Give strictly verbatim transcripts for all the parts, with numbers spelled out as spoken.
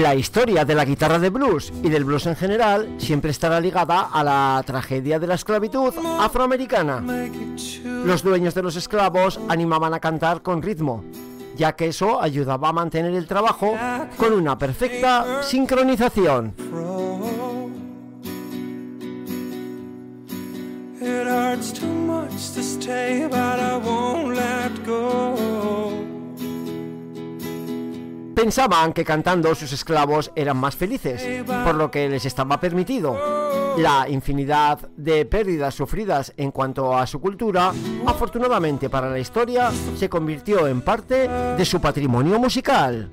La historia de la guitarra de blues y del blues en general siempre estará ligada a la tragedia de la esclavitud afroamericana. Los dueños de los esclavos animaban a cantar con ritmo, ya que eso ayudaba a mantener el trabajo con una perfecta sincronización. Pensaban que cantando sus esclavos eran más felices, por lo que les estaba permitido. La infinidad de pérdidas sufridas en cuanto a su cultura, afortunadamente para la historia, se convirtió en parte de su patrimonio musical.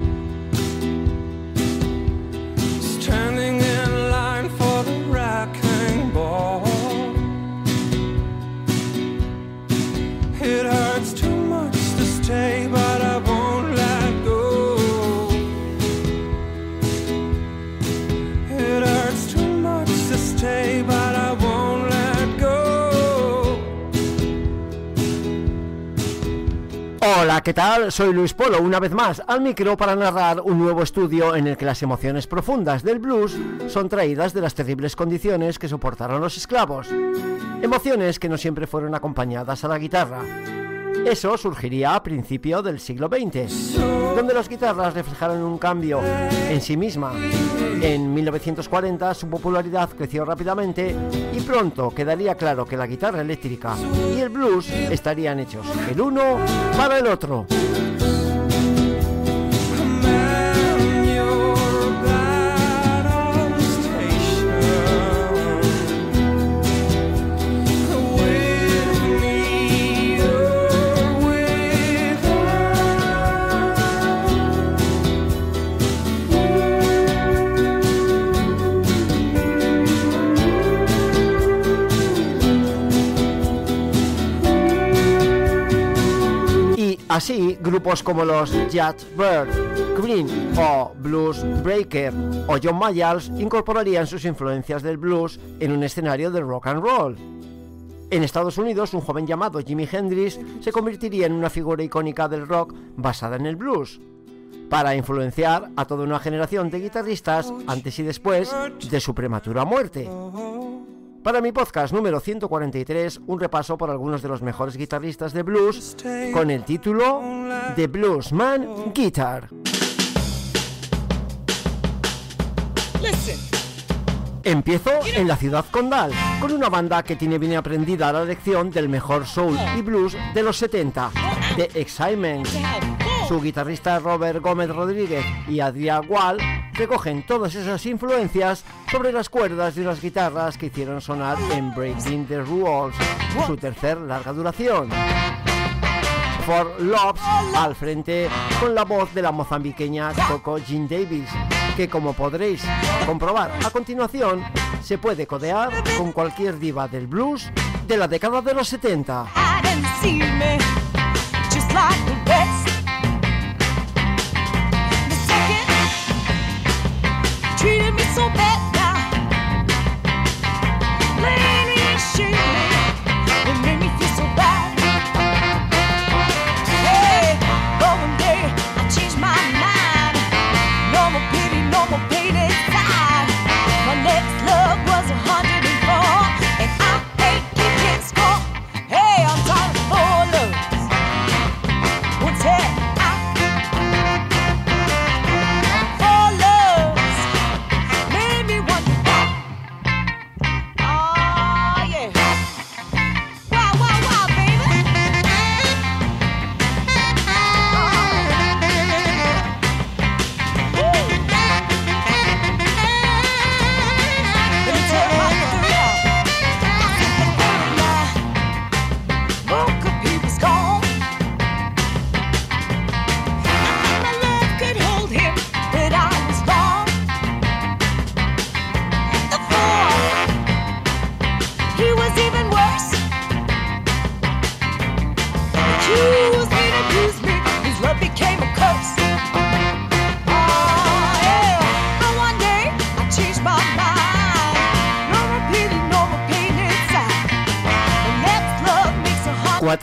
Hola, ¿qué tal? Soy Luis Polo, una vez más al micro para narrar un nuevo estudio en el que las emociones profundas del blues son traídas de las terribles condiciones que soportaron los esclavos. Emociones que no siempre fueron acompañadas a la guitarra. Eso surgiría a principios del siglo veinte, donde las guitarras reflejaron un cambio en sí misma. En mil novecientos cuarenta su popularidad creció rápidamente y pronto quedaría claro que la guitarra eléctrica y el blues estarían hechos el uno para el otro. Así, grupos como los Yardbirds, Cream o Blues Breaker o John Mayall incorporarían sus influencias del blues en un escenario del rock and roll. En Estados Unidos, un joven llamado Jimi Hendrix se convertiría en una figura icónica del rock basada en el blues, para influenciar a toda una generación de guitarristas antes y después de su prematura muerte. Para mi podcast número ciento cuarenta y tres, un repaso por algunos de los mejores guitarristas de blues con el título The Bluesman Guitar. Empiezo en la ciudad condal, con una banda que tiene bien aprendida la lección del mejor soul y blues de los setenta, The Excitement. Su guitarrista Robert Gómez Rodríguez y Adrian Wall recogen todas esas influencias sobre las cuerdas de unas guitarras que hicieron sonar en Breaking the Rules, su tercer larga duración. Four Loves al frente con la voz de la mozambiqueña Coco Jean Davis, que como podréis comprobar a continuación, se puede codear con cualquier diva del blues de la década de los setenta. Treated me so bad now. Made me shame me. It made me feel so bad. Hey, but one day I changed my mind. No more pity, no more pain inside. My next love was a hundred and four, and I ain't keeping score. Hey, I'm tired of four loves.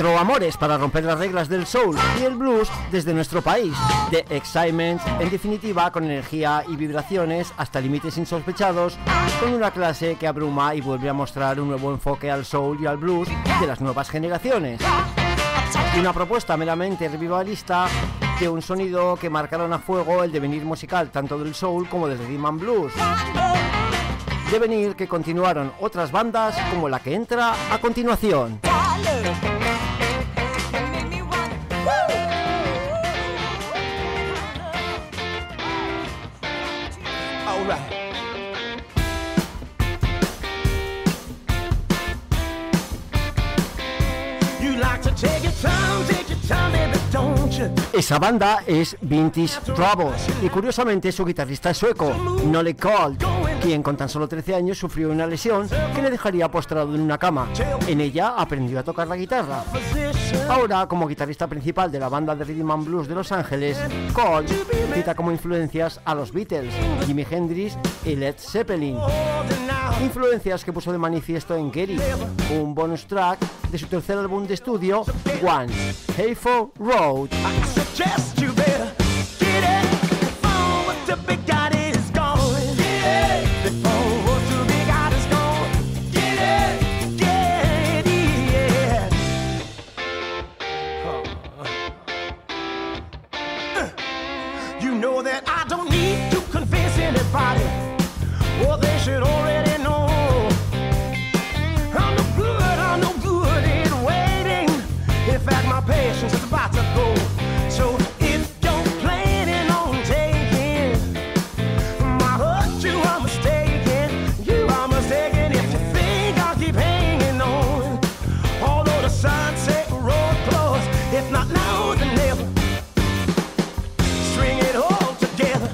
Cuatro amores para romper las reglas del soul y el blues desde nuestro país. The Excitement, en definitiva, con energía y vibraciones hasta límites insospechados, con una clase que abruma y vuelve a mostrar un nuevo enfoque al soul y al blues de las nuevas generaciones. Una propuesta meramente revivalista de un sonido que marcaron a fuego el devenir musical tanto del soul como del rhythm and blues. Devenir que continuaron otras bandas como la que entra a continuación. Esa banda es Vintage Troubles y curiosamente su guitarrista es sueco, Nolle Cold, quien con tan solo trece años sufrió una lesión que le dejaría postrado en una cama. En ella aprendió a tocar la guitarra. Ahora, como guitarrista principal de la banda de Rhythm and Blues de Los Ángeles, Cold cita como influencias a los Beatles, Jimi Hendrix y Led Zeppelin. Influencias que puso de manifiesto en Get It, un bonus track de su tercer álbum de estudio, One Hayford Road. You know that I don't need to convince anybody, or they should already know. I'm no good, I'm no good in waiting. In fact, my patience is about to go. So if you're planning on taking my hurt, you are mistaken. You are mistaken if you think I'll keep hanging on. Although the Sunset Road closed, if not now, then never. String it all together.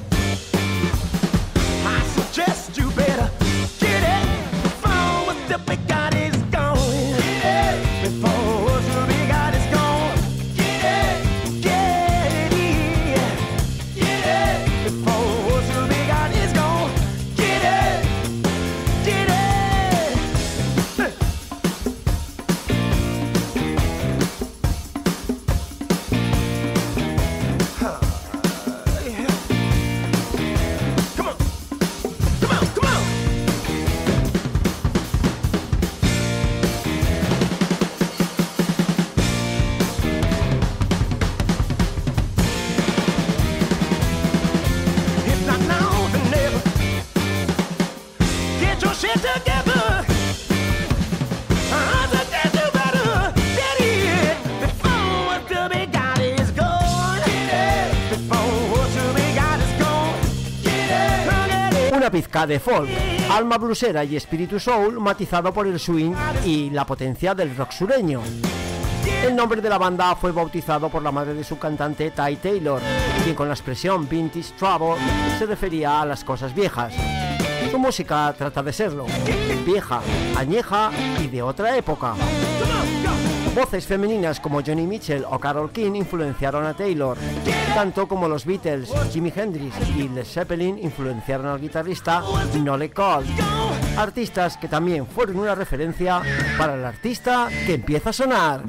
I suggest you better get it before what the big God is going. Get it before what the big God is going. Get it, get it, get it before what the big God is going. Get it, get it. Huh. Yeah. Come on, come on, come on. If not now, then never. Get your shit together. I suggest you better get it before what the big God is gone. Get it before what the big God is gone. Get it, get it. Una pizca de folk, alma blusera y espíritu soul matizado por el swing y la potencia del rock sureño. El nombre de la banda fue bautizado por la madre de su cantante, Ty Taylor, quien con la expresión Vintage Trouble se refería a las cosas viejas. Su música trata de serlo, vieja, añeja y de otra época. Voces femeninas como Joni Mitchell o Carole King influenciaron a Taylor, tanto como los Beatles, Jimi Hendrix y Led Zeppelin influenciaron al guitarrista Nolle Cold, artistas que también fueron una referencia para el artista que empieza a sonar.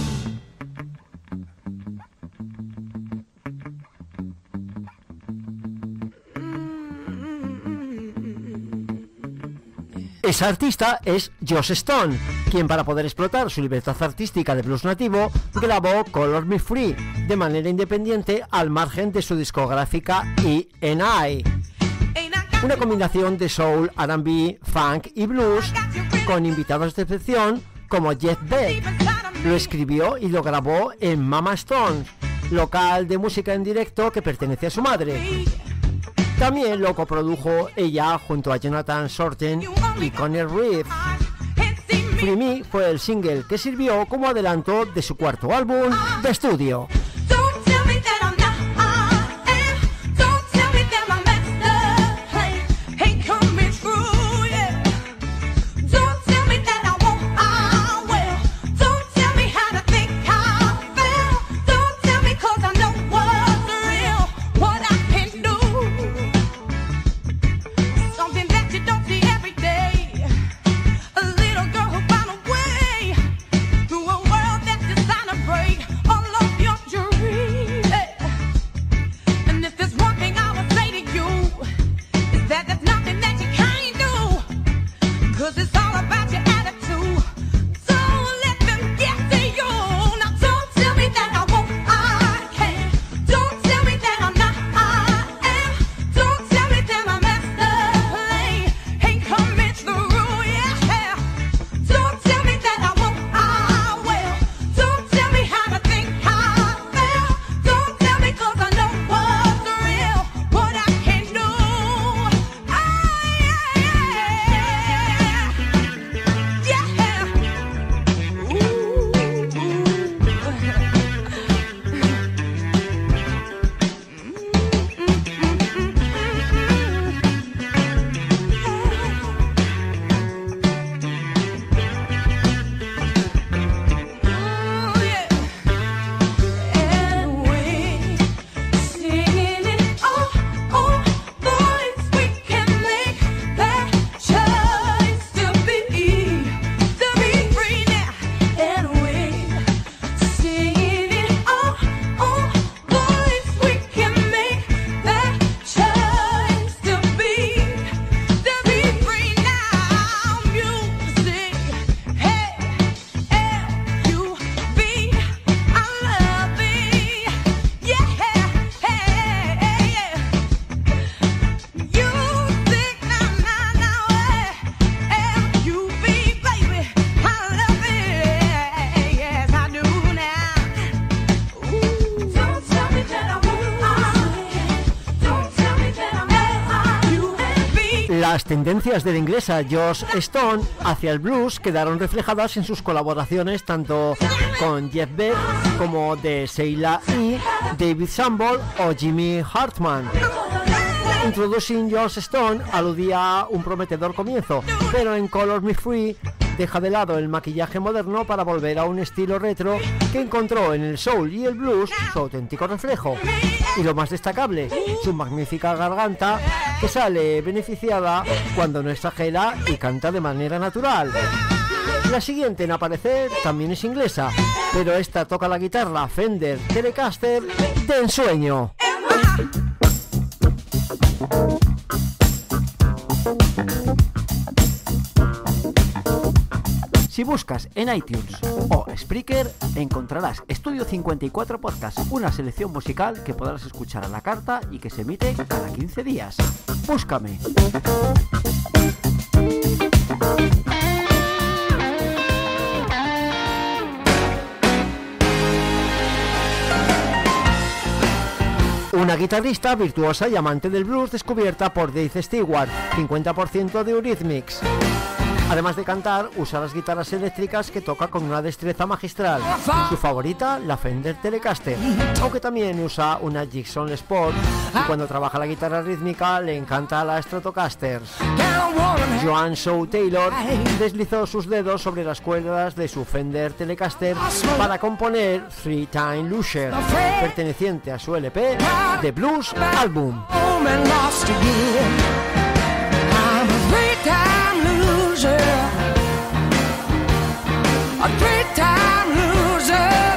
Esa artista es Joss Stone, quien para poder explotar su libertad artística de blues nativo grabó Color Me Free de manera independiente al margen de su discográfica E and I. Una combinación de soul, R and B, funk y blues con invitados de excepción como Jeff Beck. Lo escribió y lo grabó en Mama Stone, local de música en directo que pertenece a su madre. También lo coprodujo ella junto a Jonathan Sorten y Conner Reeves. Free Me fue el single que sirvió como adelanto de su cuarto álbum de estudio. Decide Las tendencias de la inglesa Joss Stone hacia el blues quedaron reflejadas en sus colaboraciones tanto con Jeff Beck como de Sheila E., David Sanborn o Jimmy Hartman. Introducing Joss Stone aludía a un prometedor comienzo, pero en Color Me Free deja de lado el maquillaje moderno para volver a un estilo retro que encontró en el soul y el blues su auténtico reflejo. Y lo más destacable, su magnífica garganta, que sale beneficiada cuando no exagera y canta de manera natural. La siguiente en aparecer también es inglesa, pero esta toca la guitarra Fender Telecaster de ensueño. Si buscas en iTunes o Spreaker, encontrarás Estudio cincuenta y cuatro Podcast, una selección musical que podrás escuchar a la carta y que se emite cada quince días. Búscame. Una guitarrista virtuosa y amante del blues descubierta por Dave Stewart, cincuenta por ciento de Eurythmics. Además de cantar, usa las guitarras eléctricas que toca con una destreza magistral. Su favorita, la Fender Telecaster, aunque también usa una Gibson Les Paul, y cuando trabaja la guitarra rítmica le encanta la Stratocaster. Joan Shaw Taylor deslizó sus dedos sobre las cuerdas de su Fender Telecaster para componer Three Time Loser, perteneciente a su L P The Blues Album. A three-time loser.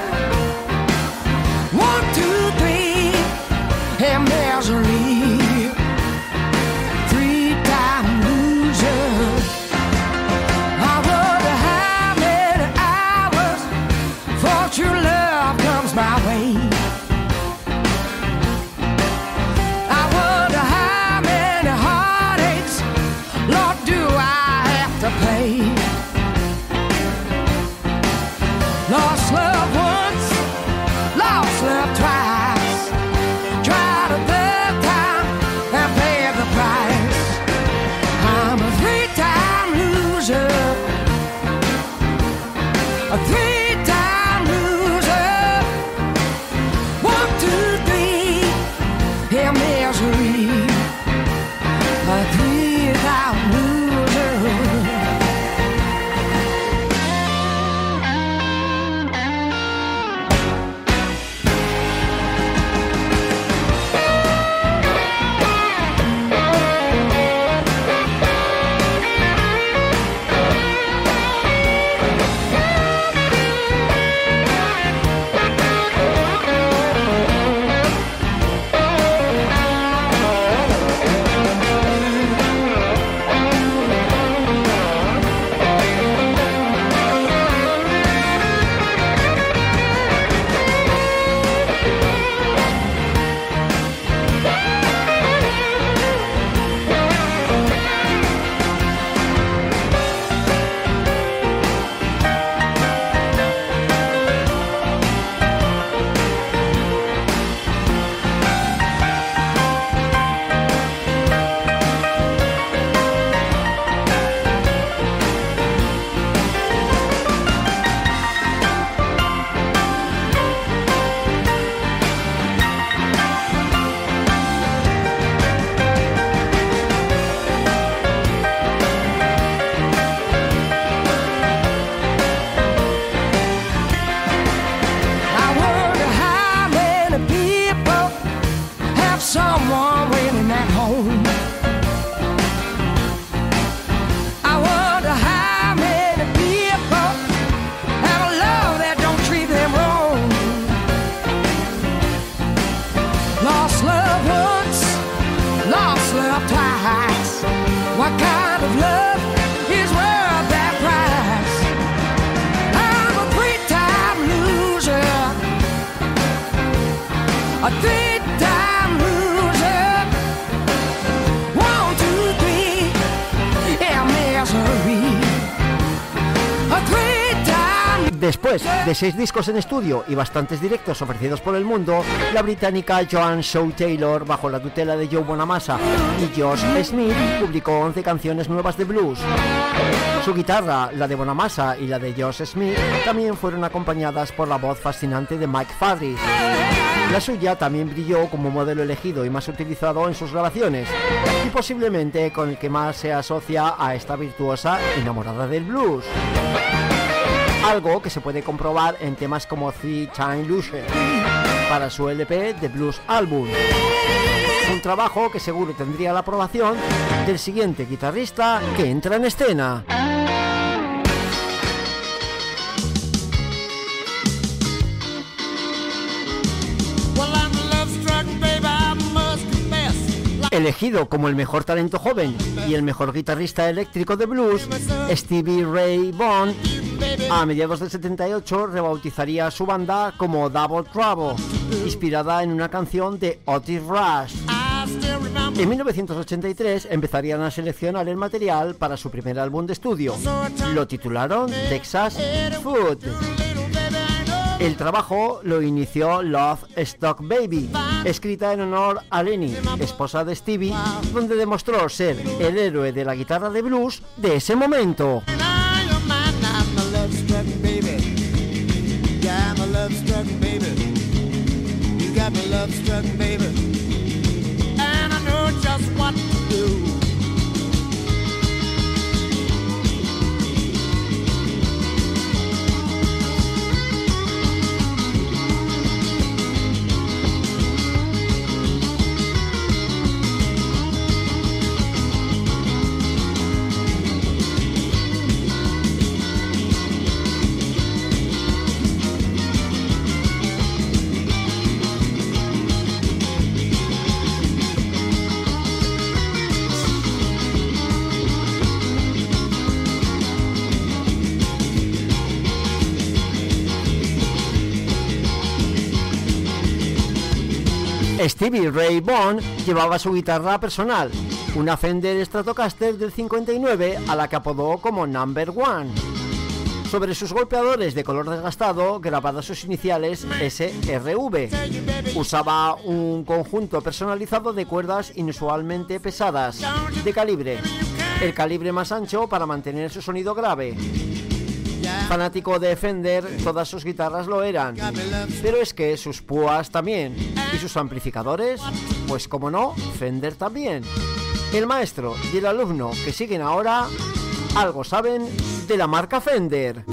One, two, three, and misery. Three-time loser. I wonder how many hours for true love comes my way. I wonder how many heartaches, Lord, do I have to pay? Lost love once, lost love twice. Tried a third time and paid the price. I'm a three-time loser. A three-time loser. One, two, three, in misery. A three-time loser. Después de seis discos en estudio y bastantes directos ofrecidos por el mundo, la británica Joan Shaw Taylor, bajo la tutela de Joe Bonamassa y Josh Smith, publicó once canciones nuevas de blues. Su guitarra, la de Bonamassa y la de Josh Smith, también fueron acompañadas por la voz fascinante de Mike Farris. La suya también brilló como modelo elegido y más utilizado en sus grabaciones, y posiblemente con el que más se asocia a esta virtuosa enamorada del blues. Algo que se puede comprobar en temas como Three Time Loser para su L P The Blues Album. Un trabajo que seguro tendría la aprobación del siguiente guitarrista que entra en escena. Elegido como el mejor talento joven y el mejor guitarrista eléctrico de blues, Stevie Ray Vaughan, a mediados del setenta y ocho rebautizaría a su banda como Double Trouble, inspirada en una canción de Otis Rush. En mil novecientos ochenta y tres empezarían a seleccionar el material para su primer álbum de estudio. Lo titularon Texas Food. El trabajo lo inició Love Stock Baby, escrita en honor a Lenny, esposa de Stevie, donde demostró ser el héroe de la guitarra de blues de ese momento. Stevie Ray Vaughan llevaba su guitarra personal, una Fender Stratocaster del cincuenta y nueve a la que apodó como Number One. Sobre sus golpeadores de color desgastado grabadas sus iniciales S R V. Usaba un conjunto personalizado de cuerdas inusualmente pesadas, de calibre, el calibre más ancho para mantener su sonido grave. Fanático de Fender, todas sus guitarras lo eran, pero es que sus púas también, y sus amplificadores, pues como no, Fender también. El maestro y el alumno que siguen ahora, algo saben de la marca Fender.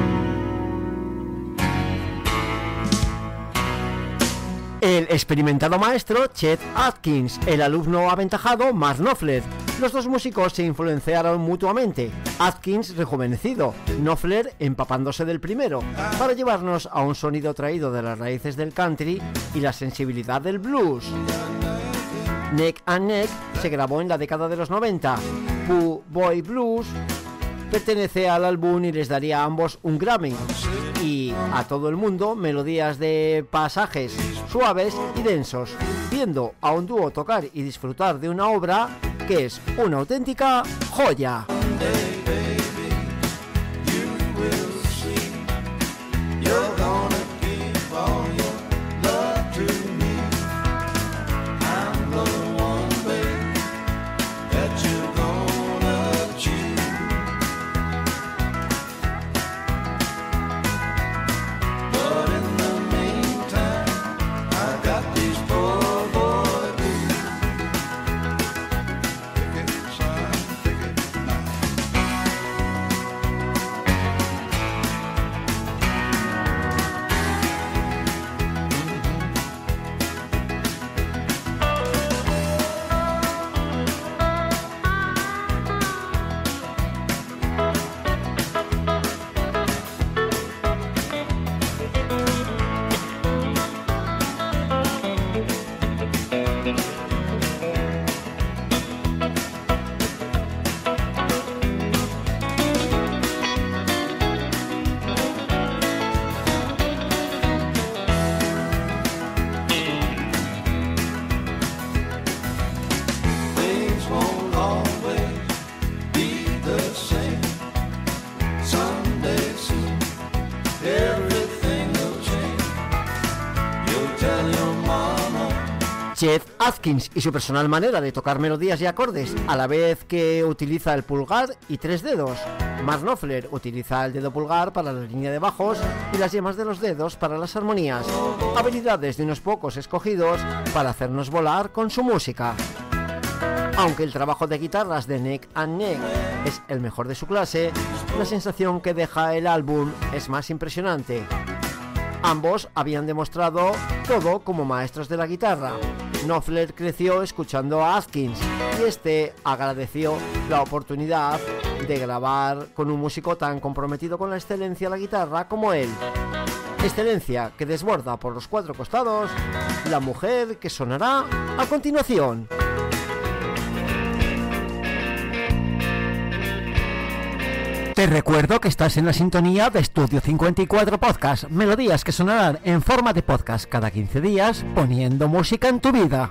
El experimentado maestro Chet Atkins, el alumno aventajado Mark Knopfler. Los dos músicos se influenciaron mutuamente, Atkins rejuvenecido, Knopfler empapándose del primero, para llevarnos a un sonido traído de las raíces del country y la sensibilidad del blues. Neck and Neck se grabó en la década de los noventa, Pooh Boy Blues pertenece al álbum y les daría a ambos un Grammy, y a todo el mundo melodías de pasajes suaves y densos, viendo a un dúo tocar y disfrutar de una obra que es una auténtica joya. Chet Atkins y su personal manera de tocar melodías y acordes a la vez que utiliza el pulgar y tres dedos. Mark Knopfler utiliza el dedo pulgar para la línea de bajos y las yemas de los dedos para las armonías, habilidades de unos pocos escogidos para hacernos volar con su música. Aunque el trabajo de guitarras de Neck and Neck es el mejor de su clase, la sensación que deja el álbum es más impresionante. Ambos habían demostrado todo como maestros de la guitarra. Knopfler creció escuchando a Atkins y este agradeció la oportunidad de grabar con un músico tan comprometido con la excelencia de la guitarra como él. Excelencia que desborda por los cuatro costados la mujer que sonará a continuación. Te recuerdo que estás en la sintonía de Estudio cincuenta y cuatro Podcast, melodías que sonarán en forma de podcast cada quince días, poniendo música en tu vida.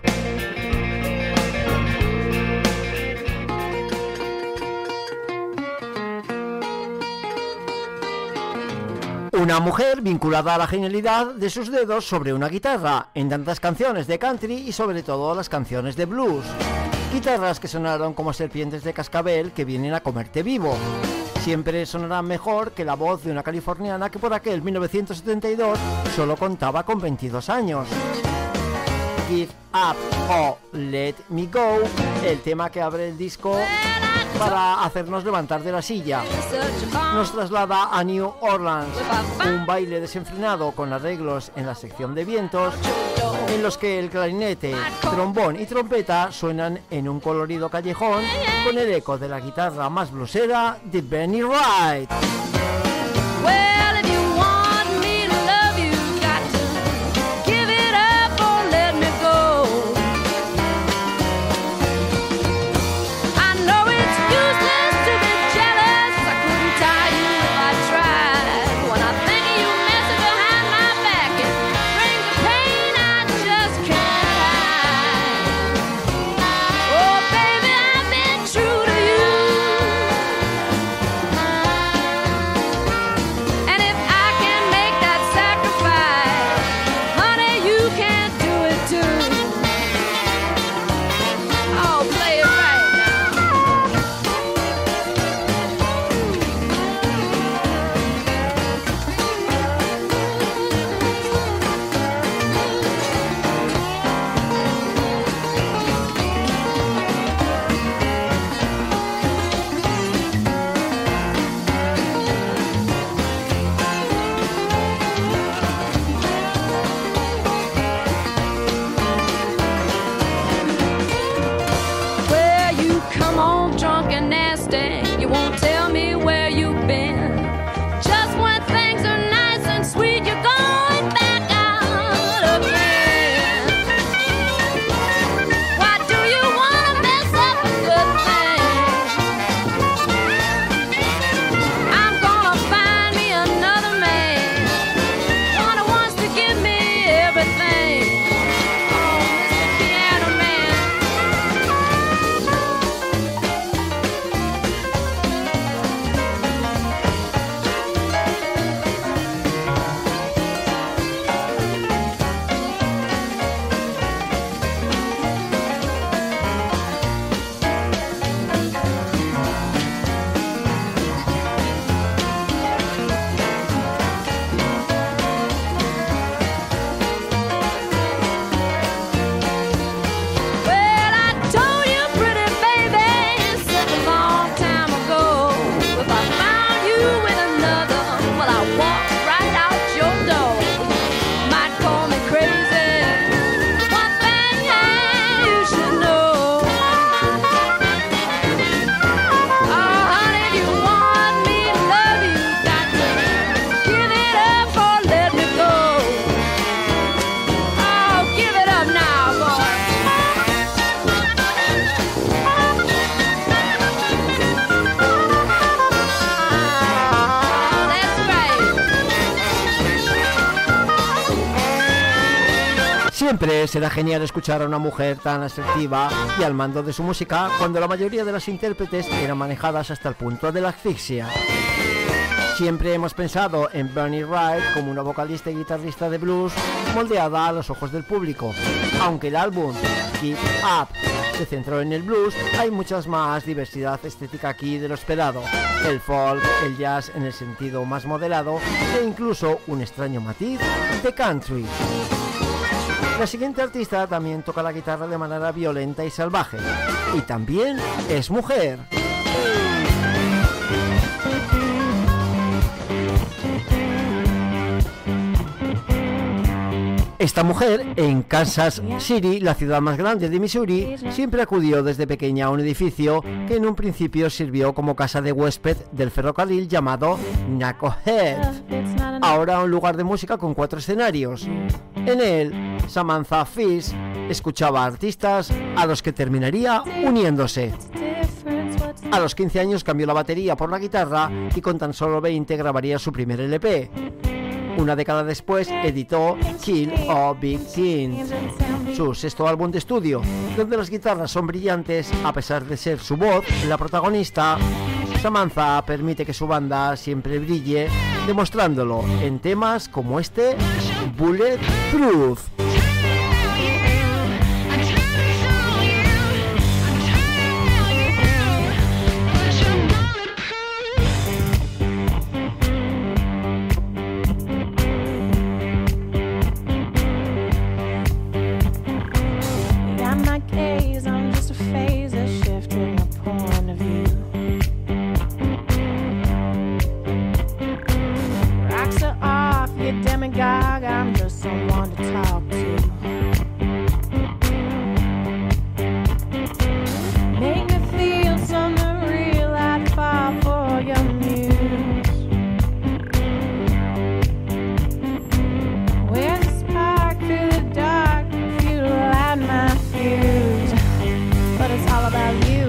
Una mujer vinculada a la genialidad de sus dedos sobre una guitarra, en tantas canciones de country y sobre todo las canciones de blues. Guitarras que sonaron como serpientes de cascabel que vienen a comerte vivo. Siempre sonarán mejor que la voz de una californiana que por aquel mil novecientos setenta y dos solo contaba con veintidós años. Give Up o Let Me Go, el tema que abre el disco para hacernos levantar de la silla, nos traslada a New Orleans, un baile desenfrenado con arreglos en la sección de vientos, en los que el clarinete, trombón y trompeta suenan en un colorido callejón con el eco de la guitarra más bluesera de Benny Wright. Siempre será genial escuchar a una mujer tan asertiva y al mando de su música cuando la mayoría de las intérpretes eran manejadas hasta el punto de la asfixia. Siempre hemos pensado en Bonnie Raitt como una vocalista y guitarrista de blues moldeada a los ojos del público. Aunque el álbum Keep Up se centró en el blues, hay muchas más diversidad estética aquí de lo esperado. El folk, el jazz en el sentido más moderado e incluso un extraño matiz de country. La siguiente artista también toca la guitarra de manera violenta y salvaje. Y también es mujer. Esta mujer, en Kansas City, la ciudad más grande de Missouri, siempre acudió desde pequeña a un edificio que en un principio sirvió como casa de huésped del ferrocarril llamado Knucklehead. Ahora un lugar de música con cuatro escenarios. En él, Samantha Fish escuchaba a artistas a los que terminaría uniéndose. A los quince años cambió la batería por la guitarra y con tan solo veinte grabaría su primer L P. Una década después editó Kill a Big King, su sexto álbum de estudio, donde las guitarras son brillantes a pesar de ser su voz la protagonista. Samantha permite que su banda siempre brille, demostrándolo en temas como este, Bulletproof. Demigod, I'm just someone to talk to. Make me feel something real, I'd fall for your muse. Where's the spark through the dark, if you light my fuse? But it's all about you.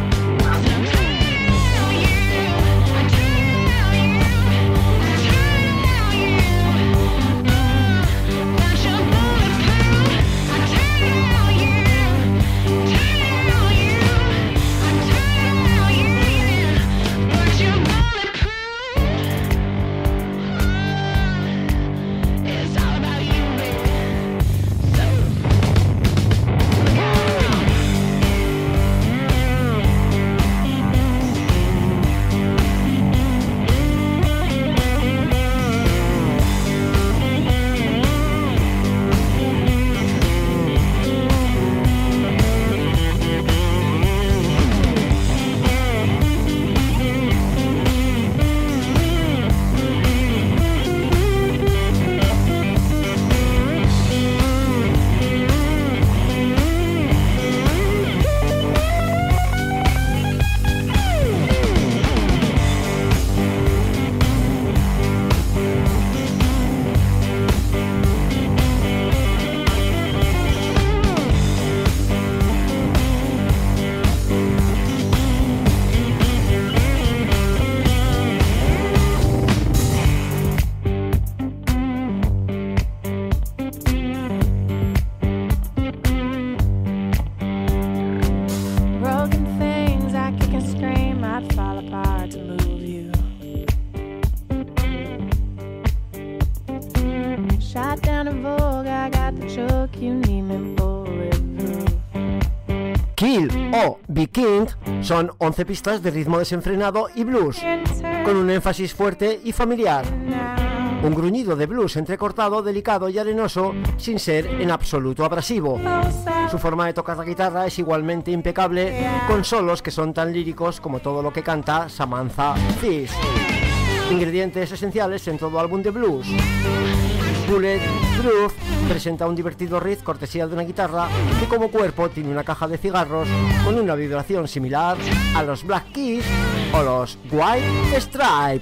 Kill o Big King son once pistas de ritmo desenfrenado y blues, con un énfasis fuerte y familiar. Un gruñido de blues entrecortado, delicado y arenoso, sin ser en absoluto abrasivo. Su forma de tocar la guitarra es igualmente impecable, con solos que son tan líricos como todo lo que canta Samantha Fish. Ingredientes esenciales en todo álbum de blues. Bulletproof presenta un divertido riff cortesía de una guitarra que como cuerpo tiene una caja de cigarros con una vibración similar a los Black Keys o los White Stripes.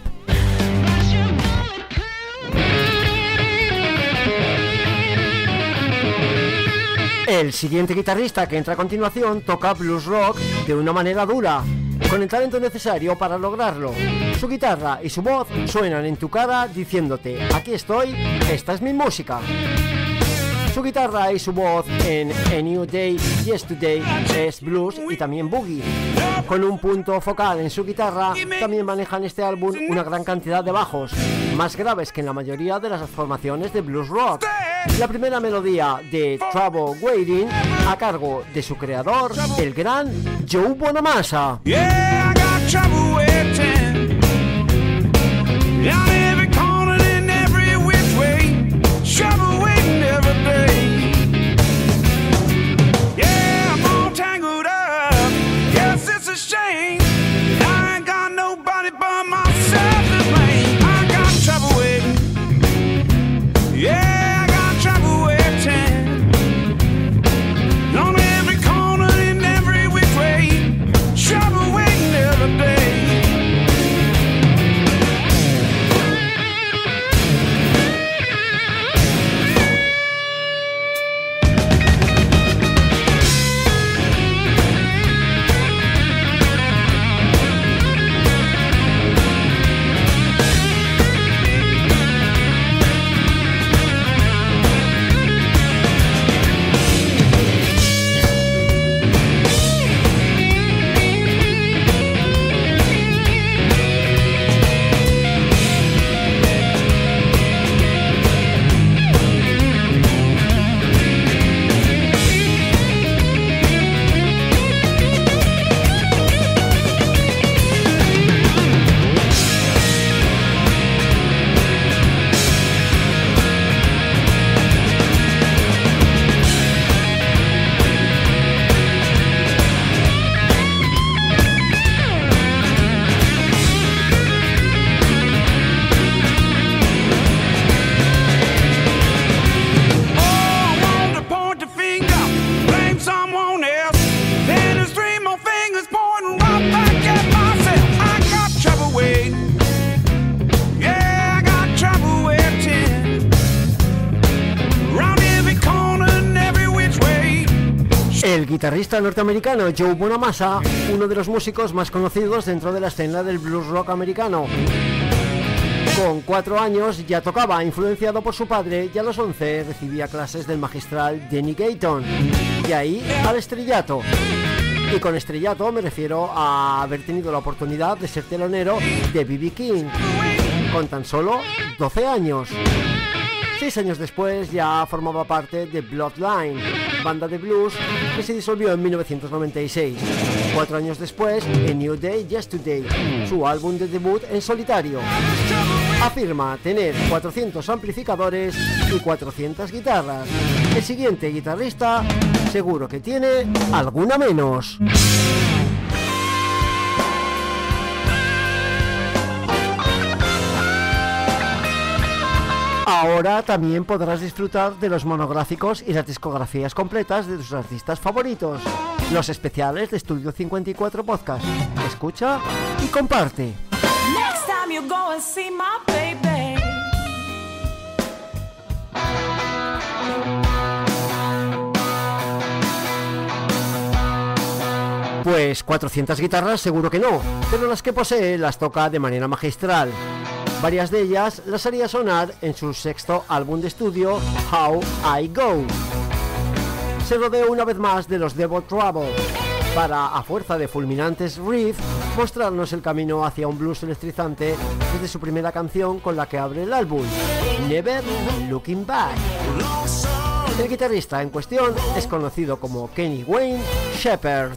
El siguiente guitarrista que entra a continuación toca blues rock de una manera dura, con el talento necesario para lograrlo. Su guitarra y su voz suenan en tu cara diciéndote: aquí estoy, esta es mi música. Su guitarra y su voz en A New Day, Yesterday es blues y también boogie. Con un punto focal en su guitarra, también maneja en este álbum una gran cantidad de bajos, más graves que en la mayoría de las formaciones de blues rock. La primera melodía de Trouble Waiting a cargo de su creador, el gran Joe Bonamassa. Yeah, I got trouble waiting. Down every corner and every which way. Trouble waiting every day. Yeah, I'm all tangled up. Yes, it's a shame. I ain't got nobody but myself to blame. I got trouble waiting. Yeah, I got trouble waiting. On every corner and every which way. Trouble waiting every day. El guitarrista norteamericano Joe Bonamassa, uno de los músicos más conocidos dentro de la escena del blues rock americano. Con cuatro años ya tocaba, influenciado por su padre, y a los once recibía clases del magistral Denny Gayton, y ahí al estrellato. Y con estrellato me refiero a haber tenido la oportunidad de ser telonero de B B King, con tan solo doce años. Seis años después ya formaba parte de Bloodline, banda de blues que se disolvió en mil novecientos noventa y seis. Cuatro años después, A New Day, Yesterday, su álbum de debut en solitario. Afirma tener cuatrocientos amplificadores y cuatrocientas guitarras. El siguiente guitarrista seguro que tiene alguna menos. Ahora también podrás disfrutar de los monográficos y las discografías completas de tus artistas favoritos. Los especiales de Estudio cincuenta y cuatro Podcast. Escucha y comparte. Next time you go and see my baby. Pues cuatrocientas guitarras seguro que no, pero las que posee las toca de manera magistral. Varias de ellas las haría sonar en su sexto álbum de estudio, How I Go. Se rodeó una vez más de los Devil Trouble para, a fuerza de fulminantes riffs, mostrarnos el camino hacia un blues electrizante desde su primera canción con la que abre el álbum, Never Looking Back. El guitarrista en cuestión es conocido como Kenny Wayne Shepherd.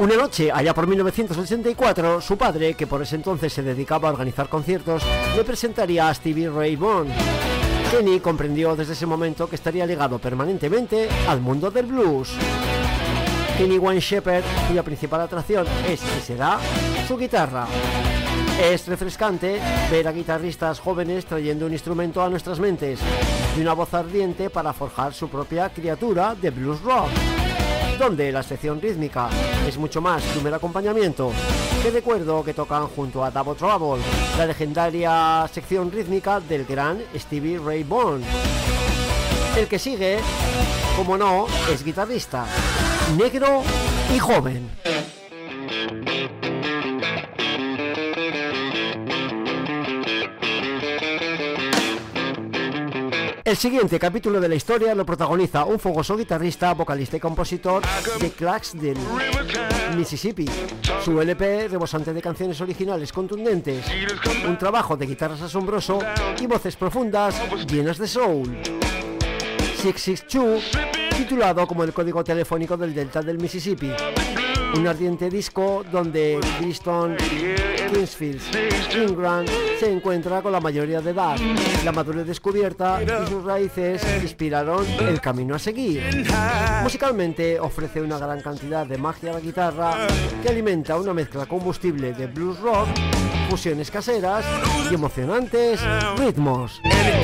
Una noche, allá por mil novecientos ochenta y cuatro, su padre, que por ese entonces se dedicaba a organizar conciertos, le presentaría a Stevie Ray Vaughan. Kenny comprendió desde ese momento que estaría ligado permanentemente al mundo del blues. Kenny Wayne Shepherd, cuya principal atracción es y será su guitarra. Es refrescante ver a guitarristas jóvenes trayendo un instrumento a nuestras mentes y una voz ardiente para forjar su propia criatura de blues rock, donde la sección rítmica es mucho más que un mero acompañamiento. Que recuerdo que tocan junto a Double Trouble, la legendaria sección rítmica del gran Stevie Ray Vaughan. El que sigue, como no, es guitarrista, negro y joven. El siguiente capítulo de la historia lo protagoniza un fogoso guitarrista, vocalista y compositor de Clarksville, Mississippi. Su L P rebosante de canciones originales contundentes, un trabajo de guitarras asombroso y voces profundas llenas de soul. seiscientos sesenta y dos, titulado como el código telefónico del delta del Mississippi. Un ardiente disco donde Kristen Kingsfield Ingram se encuentra con la mayoría de edad. La madurez descubierta y sus raíces inspiraron el camino a seguir. Musicalmente ofrece una gran cantidad de magia a la guitarra que alimenta una mezcla combustible de blues rock, fusiones caseras y emocionantes ritmos.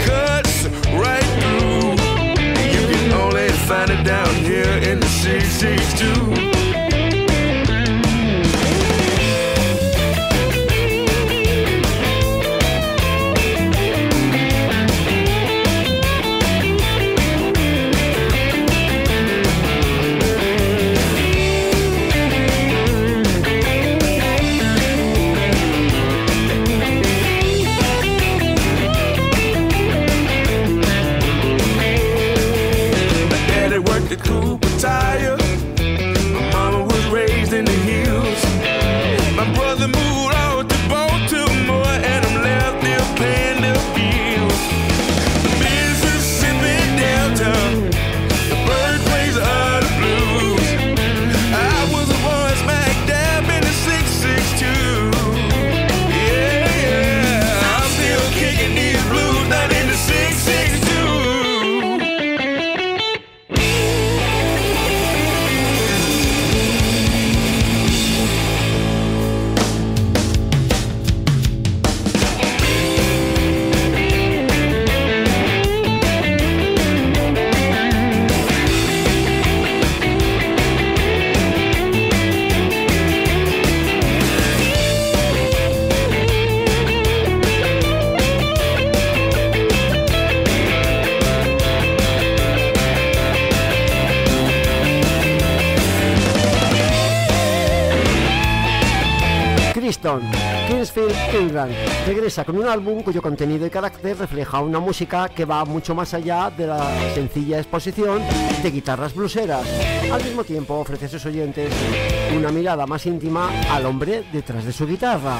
Kingsfield Ingram regresa con un álbum cuyo contenido y carácter refleja una música que va mucho más allá de la sencilla exposición de guitarras blueseras. Al mismo tiempo ofrece a sus oyentes una mirada más íntima al hombre detrás de su guitarra.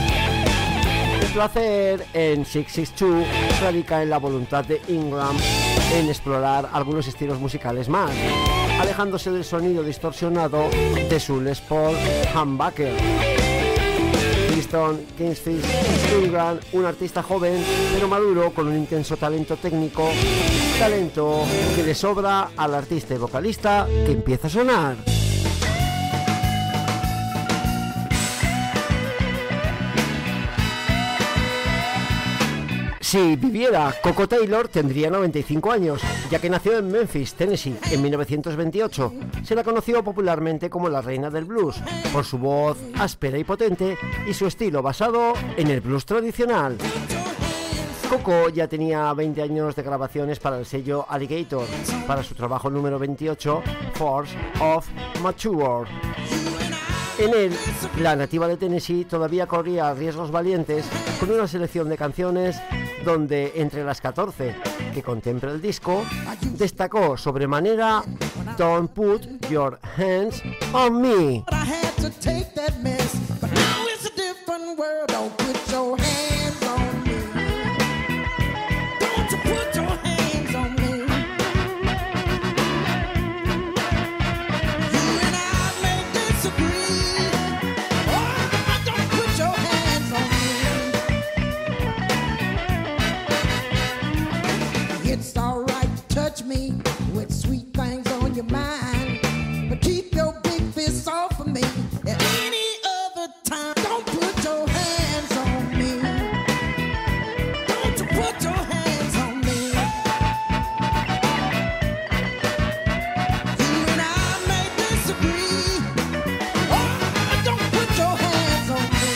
El placer en seiscientos sesenta y dos radica en la voluntad de Ingram en explorar algunos estilos musicales más, alejándose del sonido distorsionado de su Les Paul Humbucker. Kristen Kingsfield Ingram, un artista joven pero maduro con un intenso talento técnico, talento que le sobra al artista y vocalista que empieza a sonar. Si viviera Coco Taylor tendría noventa y cinco años, ya que nació en Memphis, Tennessee, en mil novecientos veintiocho. Se la conoció popularmente como la reina del blues, por su voz áspera y potente y su estilo basado en el blues tradicional. Coco ya tenía veinte años de grabaciones para el sello Alligator, para su trabajo número veintiocho, Force of Mature. En él, la nativa de Tennessee todavía corría riesgos valientes con una selección de canciones donde, entre las catorce que contempla el disco, destacó sobremanera Don't Put Your Hands on Me. Disagree. It's alright to touch me with sweet things on your mind, but keep your big fists off of me. At any other time, don't put your hands on me. Don't you put your hands on me. You and I may disagree. Oh, don't put your hands on me.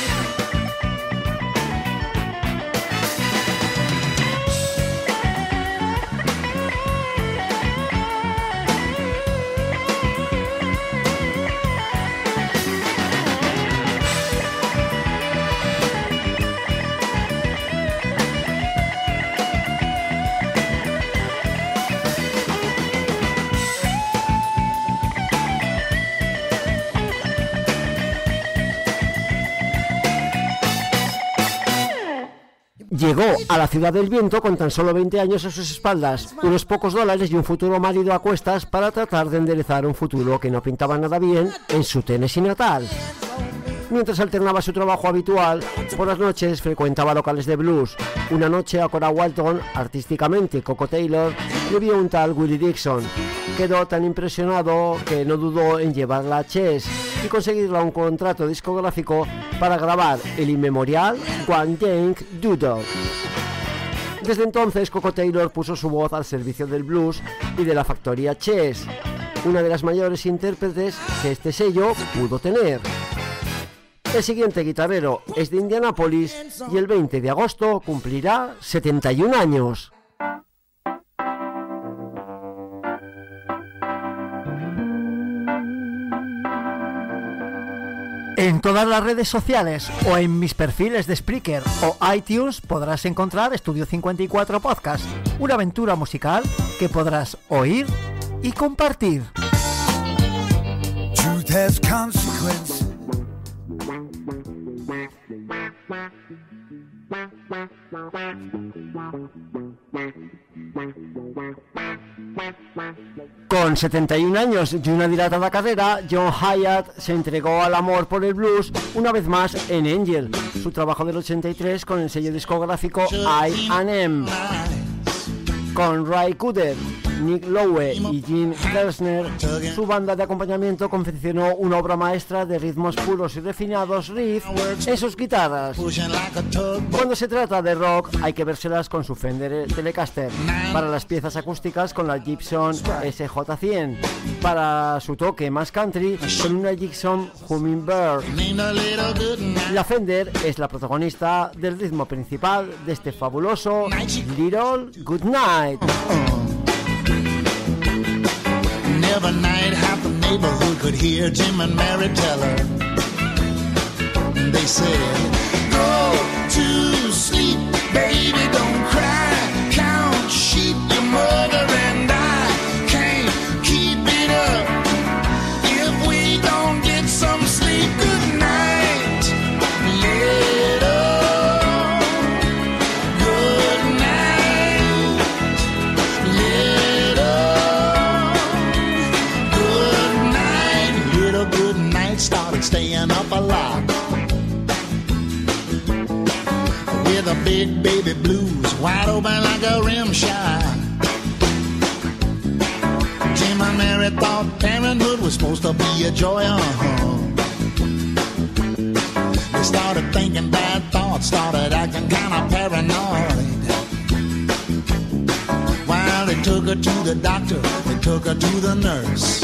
Llegó a la Ciudad del Viento con tan solo veinte años a sus espaldas, unos pocos dólares y un futuro marido a cuestas para tratar de enderezar un futuro que no pintaba nada bien en su Tennessee natal. Mientras alternaba su trabajo habitual, por las noches frecuentaba locales de blues. Una noche a Cora Walton, artísticamente Coco Taylor, le vio un tal Willie Dixon. Quedó tan impresionado que no dudó en llevarla a Chess y conseguirle un contrato discográfico para grabar el inmemorial One Yank Doodle. Desde entonces, Coco Taylor puso su voz al servicio del blues y de la factoría Chess, una de las mayores intérpretes que este sello pudo tener. El siguiente guitarrero es de Indianápolis y el veinte de agosto cumplirá setenta y un años. En todas las redes sociales o en mis perfiles de Spreaker o iTunes podrás encontrar Estudio cincuenta y cuatro Podcast, una aventura musical que podrás oír y compartir. Truth has consequence. Con setenta y un años y una dilatada carrera, John Hiatt se entregó al amor por el blues una vez más en Angel, su trabajo del ochenta y tres con el sello discográfico I and M. Con Ray Cooder, Nick Lowe y Jim Kersner, su banda de acompañamiento confeccionó una obra maestra de ritmos puros y refinados riff en sus guitarras. Cuando se trata de rock hay que vérselas con su Fender Telecaster, para las piezas acústicas con la Gibson S J cien, para su toque más country con una Gibson Hummingbird. La Fender es la protagonista del ritmo principal de este fabuloso Little Good Night. Never night half the neighborhood could hear Jim and Mary tell her. They said, go to sleep, baby, don't cry. Count sheep, your mother and I can't keep it up if we don't get some sleep. Good night, little good night, little good night. Little good night started staying up a lot with a big baby blues wide open like a rim shot. Jim and Mary thought parenthood was supposed to be a joy, uh-huh. They started thinking bad thoughts, started acting kind of paranoid. While they took her to the doctor, they took her to the nurse.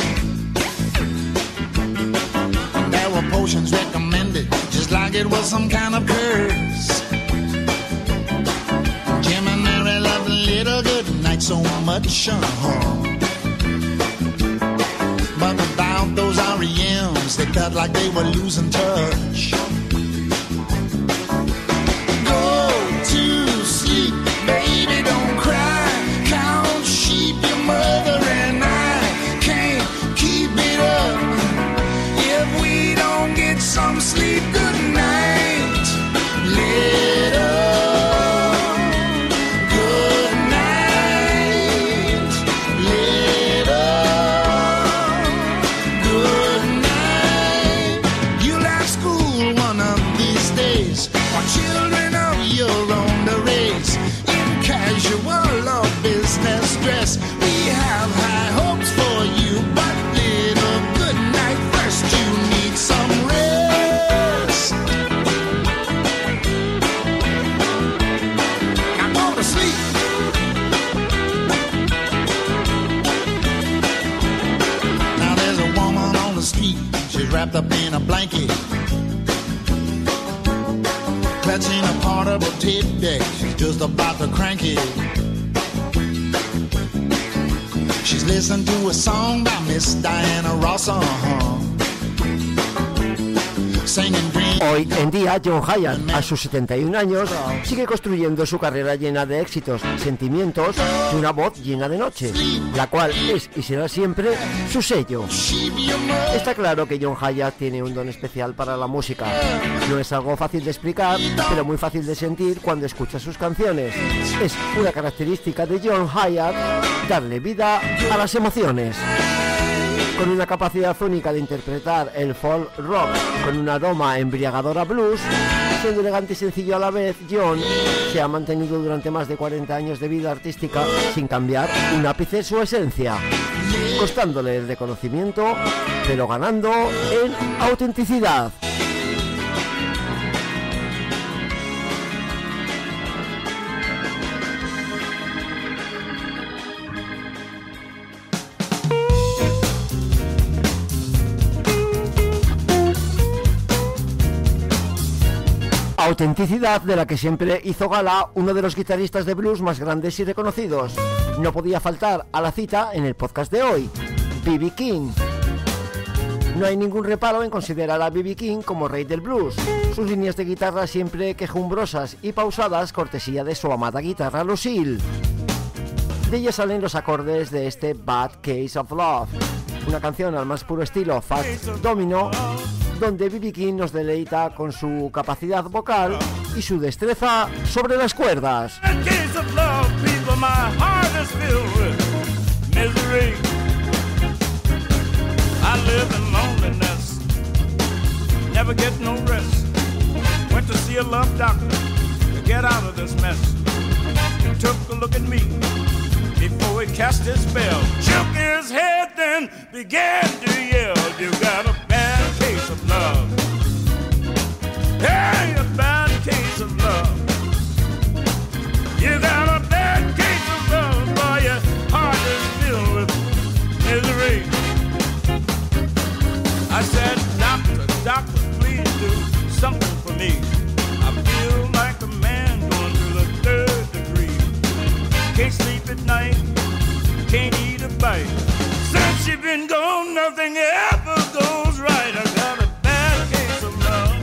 And there were potions recommended, just like it was some kind of curse. Jim and Mary loved a little good night so much, uh-huh. But without those R E Ms, they felt like they were losing touch. Go to sleep, baby, don't cry. Count sheep, your mother and I can't keep it up if we don't get some sleep. Good night, little good night, little good night. You left school one business dress. We have high hopes for you, but little good night first. You need some rest. Now go to sleep. Now there's a woman on the street. She's wrapped up in a blanket, clutching a portable tape deck. She's just about to crank it. She's listening to a song by Miss Diana Ross, uh-huh. Singing dream. Hoy en día, John Hiatt, a sus setenta y un años, sigue construyendo su carrera llena de éxitos, sentimientos y una voz llena de noche, la cual es y será siempre su sello. Está claro que John Hiatt tiene un don especial para la música. No es algo fácil de explicar, pero muy fácil de sentir cuando escuchas sus canciones. Es una característica de John Hiatt darle vida a las emociones. Con una capacidad única de interpretar el folk rock con un aroma embriagador a blues, siendo elegante y sencillo a la vez, John se ha mantenido durante más de cuarenta años de vida artística sin cambiar un ápice su esencia, costándole el reconocimiento, pero ganando en autenticidad. Autenticidad de la que siempre hizo gala uno de los guitarristas de blues más grandes y reconocidos. No podía faltar a la cita en el podcast de hoy, B B King. No hay ningún reparo en considerar a B B King como rey del blues. Sus líneas de guitarra siempre quejumbrosas y pausadas, cortesía de su amada guitarra Lucille. De ella salen los acordes de este Bad Case of Love, una canción al más puro estilo Fats Domino, donde B B King nos deleita con su capacidad vocal y su destreza sobre las cuerdas. Before he cast his spell, shook his head, then began to yell. You got a bad case of love. Hey, a bad case of love. You got a bad case of love, boy, your heart is filled with misery. I said, doctor, doctor, please do something for me. I feel like a man going through the third degree. Can't sleep at night, can't eat a bite. Since you've been gone, nothing ever goes right. I got a bad case of love.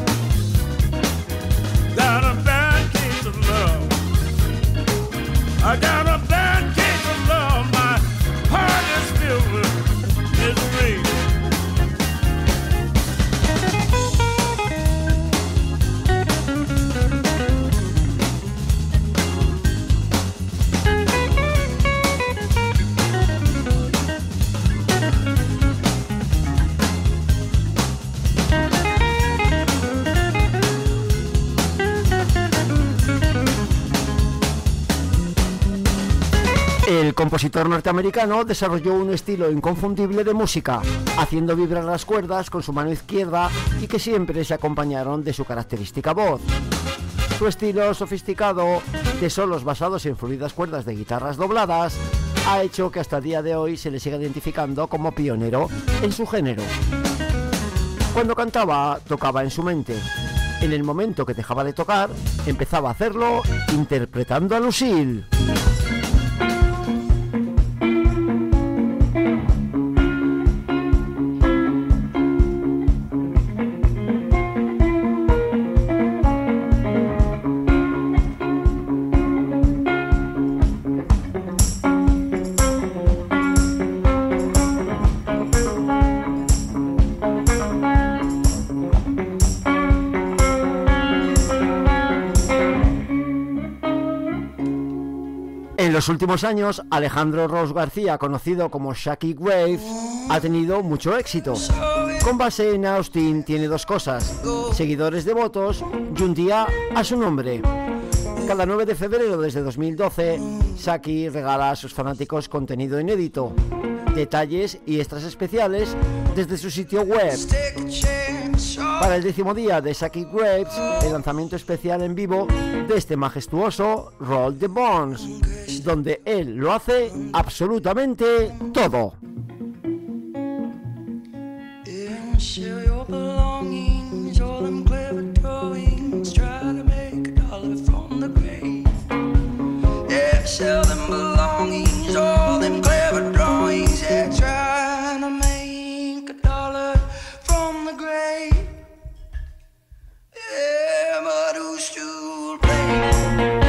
Got a bad case of love. I got a bad case of love. My heart is filled with misery. El compositor norteamericano desarrolló un estilo inconfundible de música, haciendo vibrar las cuerdas con su mano izquierda y que siempre se acompañaron de su característica voz. Su estilo sofisticado de solos basados en fluidas cuerdas de guitarras dobladas ha hecho que hasta el día de hoy se le siga identificando como pionero en su género. Cuando cantaba, tocaba en su mente. En el momento que dejaba de tocar, empezaba a hacerlo interpretando a Lucille. En los últimos años, Alejandro Ross García, conocido como Shaki Wave, ha tenido mucho éxito. Con base en Austin tiene dos cosas: seguidores devotos y un día a su nombre. Cada nueve de febrero desde dos mil doce, Saki regala a sus fanáticos contenido inédito, detalles y extras especiales desde su sitio web. Para el décimo día de Saki Graves, el lanzamiento especial en vivo de este majestuoso Roll the Bones, donde él lo hace absolutamente todo. Share your belongings, all them clever drawings. Try to make a dollar from the grave. Yeah, sell them belongings, all them clever drawings. Yeah, trying to make a dollar from the grave. Yeah, but who's to blame?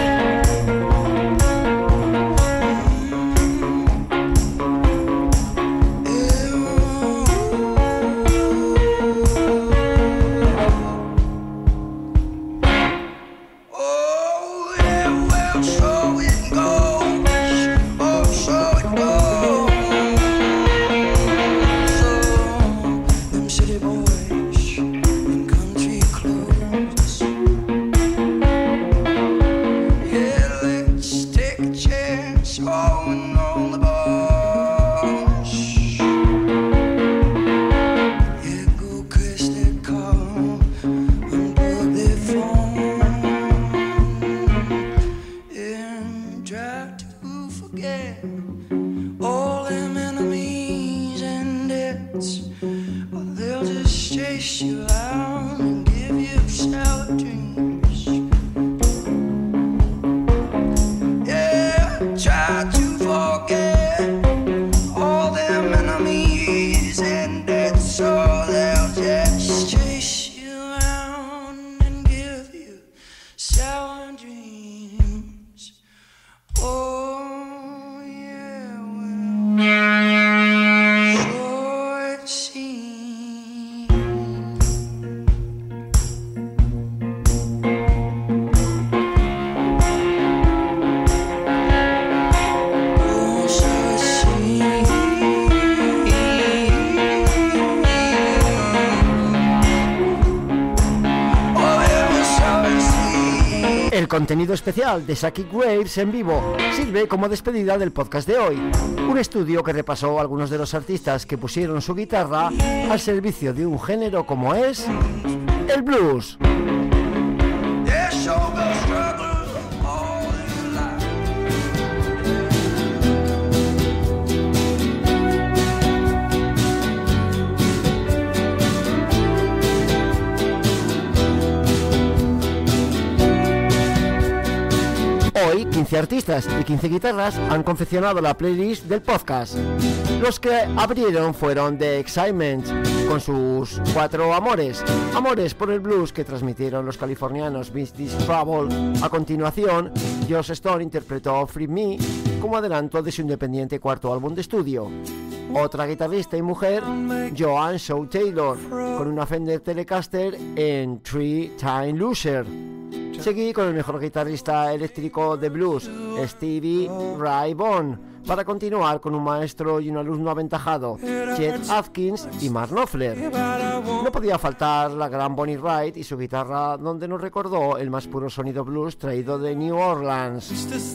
El contenido especial de Saki Graves en vivo sirve como despedida del podcast de hoy, un estudio que repasó a algunos de los artistas que pusieron su guitarra al servicio de un género como es el blues. Hoy, quince artistas y quince guitarras han confeccionado la playlist del podcast. Los que abrieron fueron The Excitement, con sus cuatro amores. Amores por el blues que transmitieron los californianos Beastie Trouble. A continuación, Joss Stone interpretó Free Me como adelanto de su independiente cuarto álbum de estudio. Otra guitarrista y mujer, Joanne Shaw Taylor, con una Fender Telecaster en Three Time Loser. Seguí con el mejor guitarrista eléctrico de blues, Stevie Ray Vaughan, para continuar con un maestro y un alumno aventajado, Chet Atkins y Mark Knopfler. No podía faltar la gran Bonnie Wright y su guitarra, donde nos recordó el más puro sonido blues traído de New Orleans.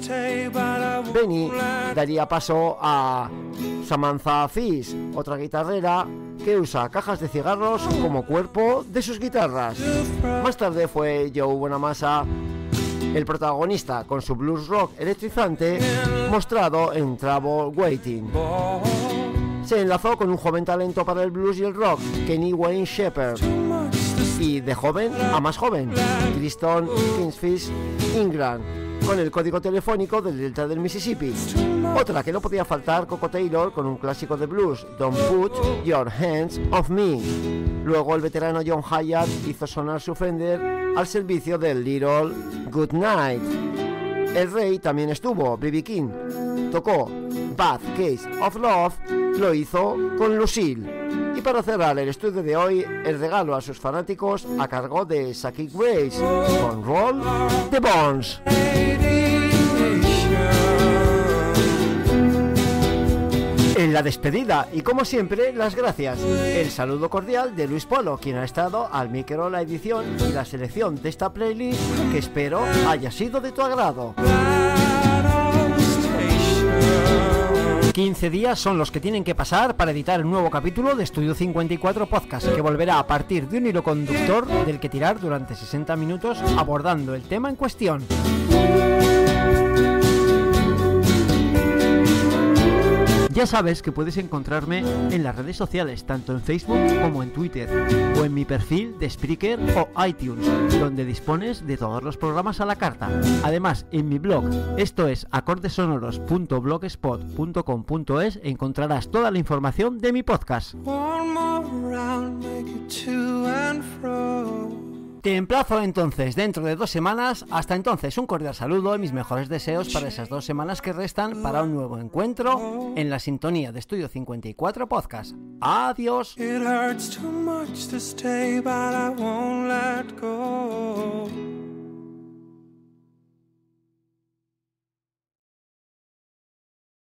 Benny daría paso a Samantha Fish, otra guitarrera que usa cajas de cigarros como cuerpo de sus guitarras. Más tarde fue Joe Bonamassa el protagonista, con su blues rock electrizante mostrado en Trouble Waiting. Se enlazó con un joven talento para el blues y el rock, Kenny Wayne Shepherd, y de joven a más joven, Tristan Kingfish Ingram, con el código telefónico del delta del Mississippi. Otra que no podía faltar, Coco Taylor, con un clásico de blues, Don't Put Your Hands Off Me. Luego el veterano John Hyatt hizo sonar su Fender al servicio del Little Good Night. El rey también estuvo, B B King. Tocó Bad Case of Love, lo hizo con Lucille. Y para cerrar el estudio de hoy, el regalo a sus fanáticos a cargo de Saki Graves con Roll the Bones. El la despedida y como siempre las gracias. El saludo cordial de Luis Polo, quien ha estado al micro, la edición y la selección de esta playlist que espero haya sido de tu agrado. quince días son los que tienen que pasar para editar el nuevo capítulo de Estudio cincuenta y cuatro Podcast, que volverá a partir de un hilo conductor del que tirar durante sesenta minutos abordando el tema en cuestión. Ya sabes que puedes encontrarme en las redes sociales, tanto en Facebook como en Twitter, o en mi perfil de Spreaker o iTunes, donde dispones de todos los programas a la carta. Además, en mi blog, esto es acordesonoros punto blogspot punto com punto es, encontrarás toda la información de mi podcast. Te emplazo entonces dentro de dos semanas. Hasta entonces, un cordial saludo y mis mejores deseos para esas dos semanas que restan para un nuevo encuentro en la sintonía de Estudio cincuenta y cuatro Podcast. Adiós. It hurts too much to stay, but I won't let go.